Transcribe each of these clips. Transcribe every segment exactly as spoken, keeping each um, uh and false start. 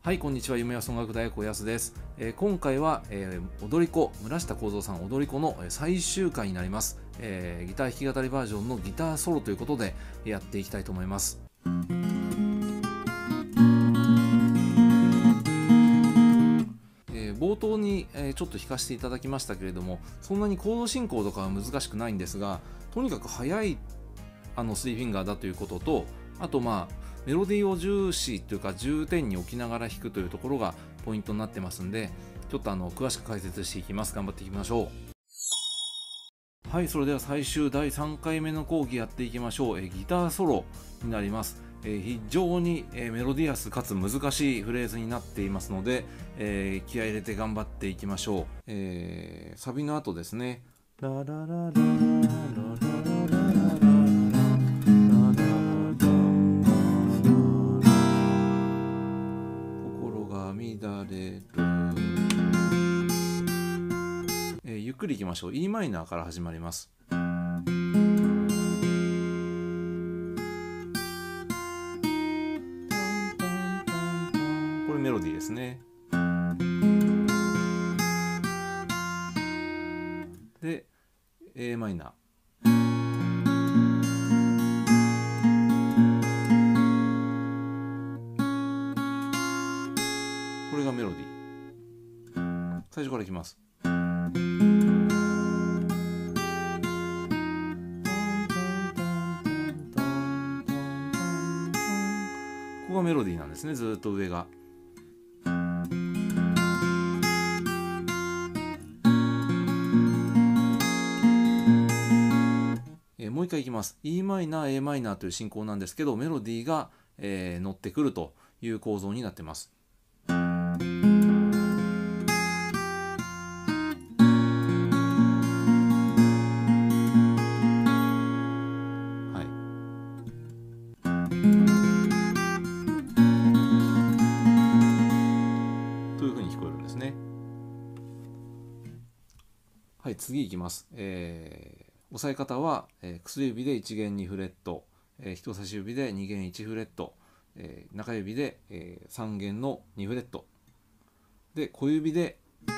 はい、こんにちは。夢や音楽大学小安です。えー、今回は、えー、踊り子村下幸三さん踊り子の最終回になります。えー、ギター弾き語りバージョンのギターソロということでやっていきたいと思います。えー、冒頭に、えー、ちょっと弾かせていただきましたけれども、そんなにコード進行とかは難しくないんですが、とにかく速いあのスリーフィンガーだということと、あとまあメロディーを重視というか重点に置きながら弾くというところがポイントになってますんで、ちょっとあの詳しく解説していきます。頑張っていきましょう。はい、それでは最終だいさんかいめの講義やっていきましょう。えギターソロになります。え非常に、えメロディアスかつ難しいフレーズになっていますので、えー、気合い入れて頑張っていきましょう。えー、サビの後ですね。ララララララララ乱れる、えー、ゆっくりいきましょう。 イー マイナーから始まります。これメロディーですね。で エー マイナー、これがメロディー。最初からいきます。ここがメロディーなんですね。ずっと上が。えー、もう一回いきます。 イー マイナー エー マイナーという進行なんですけど、メロディーが、えー、乗ってくるという構造になってます。はい、次いきます。えー、押さえ方は、えー、薬指でいち弦にフレット、えー、人差し指でに弦いちフレット、えー、中指で、えー、さん弦のにフレット、で小指で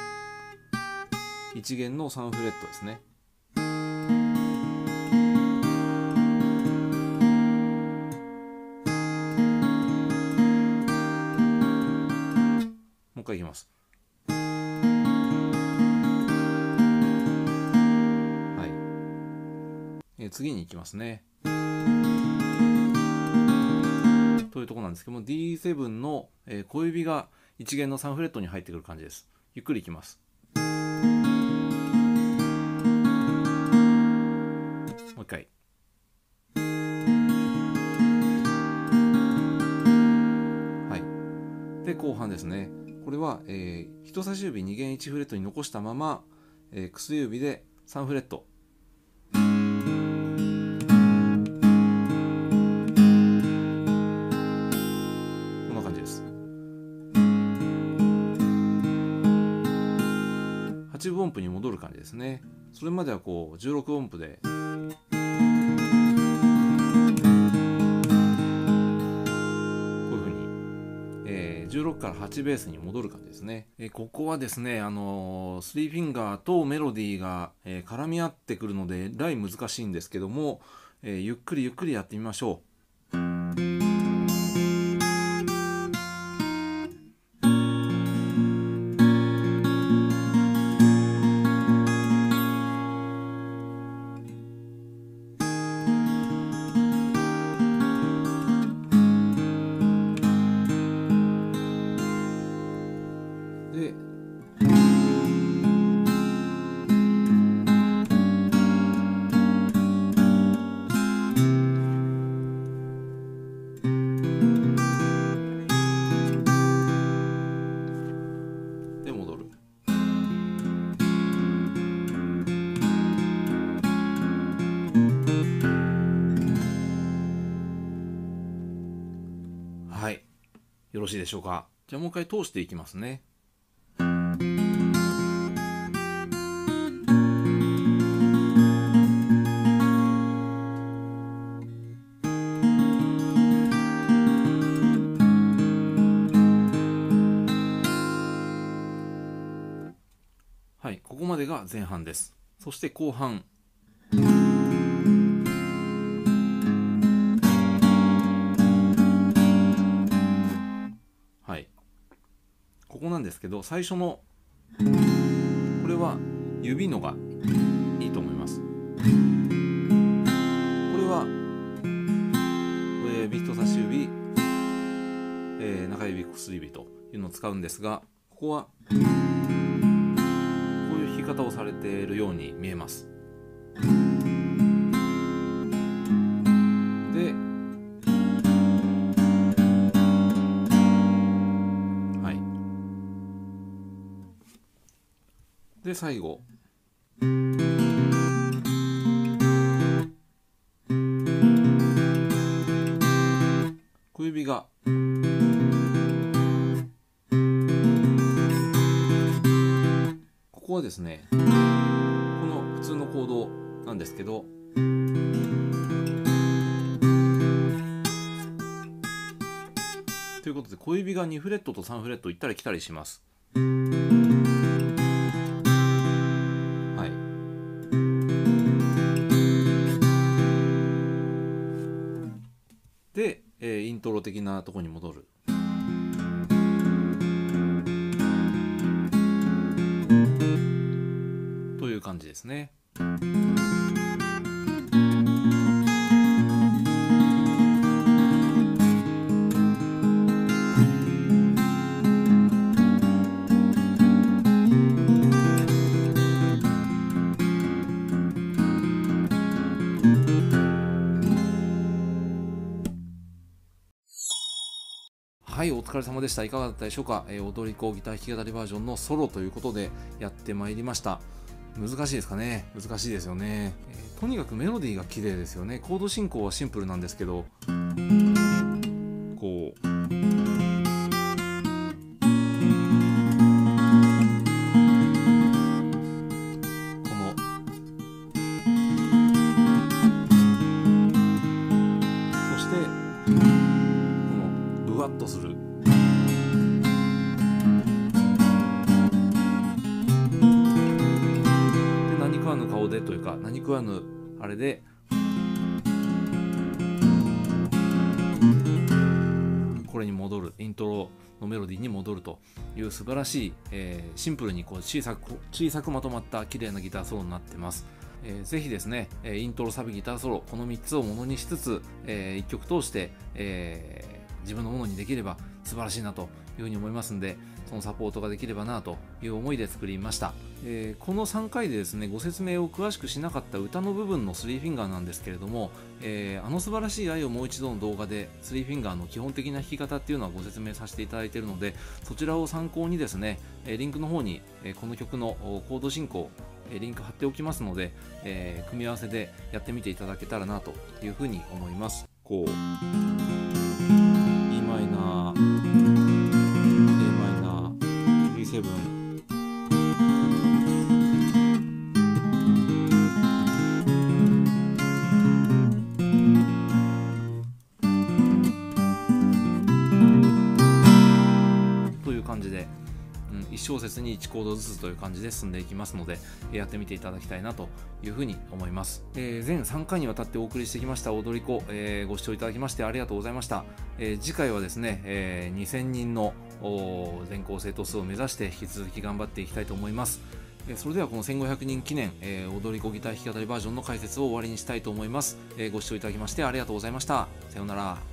いち弦のさんフレットですね。もう一回いきます。次に行きますね。というところなんですけども、 ディーセブン の小指がいち弦のさんフレットに入ってくる感じです。ゆっくりいきます。もう一回。はい。で後半ですね。これは、えー、人差し指に弦いちフレットに残したまま、えー、薬指でさんフレット。はちぶ音符に戻る感じですね。それまではこうじゅうろく音符で、こういうふうに、えー、じゅうろくからはちベースに戻る感じですね。えー、ここはですね、あのー、スリーフィンガーとメロディーが、えー、絡み合ってくるのでライン難しいんですけども、えー、ゆっくりゆっくりやってみましょう。でで戻る。はい、よろしいでしょうか。じゃあもう一回通していきますね。 が前半です。そして後半、はい、ここなんですけど、最初のこれは指のがいいと思います。これは親指、人差し指、えー、中指、薬指というのを使うんですが、ここはこういう弾き方をされているように見えます。で、はい。で、最後。小指がここはですね、この普通のコードなんですけど、ということで小指がにフレットとさんフレット行ったり来たりします。はい。で、えー、イントロ的なところに戻る。という感じですね。はい、お疲れ様でした。いかがだったでしょうか。えー、踊り子ギター弾き語りバージョンのソロということでやってまいりました。難しいですかね。難しいですよね。えー、とにかくメロディーが綺麗ですよね。コード進行はシンプルなんですけど、こうふわっとする。で、何食わぬ顔でというか、何食わぬあれでこれに戻る、イントロのメロディーに戻るという素晴らしい、えー、シンプルにこう小さく小さくまとまった綺麗なギターソロになってます。えー、ぜひですね、イントロサビギターソロこのみっつをものにしつつ、えー、いっきょく通して、えー自分のものにできれば素晴らしいなというふうに思いますんで、そのサポートができればなという思いで作りました。えー、このさんかいでですね、ご説明を詳しくしなかった歌の部分のスリーフィンガーなんですけれども、えー、あの素晴らしい愛をもう一度の動画でスリーフィンガーの基本的な弾き方っていうのはご説明させていただいているので、そちらを参考にですね、リンクの方にこの曲のコード進行リンク貼っておきますので、えー、組み合わせでやってみていただけたらなというふうに思います。こうイーマイナー、エーマイナー、ビーセブン、という感じで、うん、いち小節にいちコードずつという感じで進んでいきますので、やってみていただきたいなというふうに思います。えー、全さんかいにわたってお送りしてきました踊り子、えー、ご視聴いただきましてありがとうございました。えー、次回はですね、えー、にせんにんの全校生徒数を目指して引き続き頑張っていきたいと思います。えー、それではこのせんごひゃくにん記念、えー、踊り子ギター弾き語りバージョンの解説を終わりにしたいと思います。えー、ご視聴いただきましてありがとうございました。さようなら。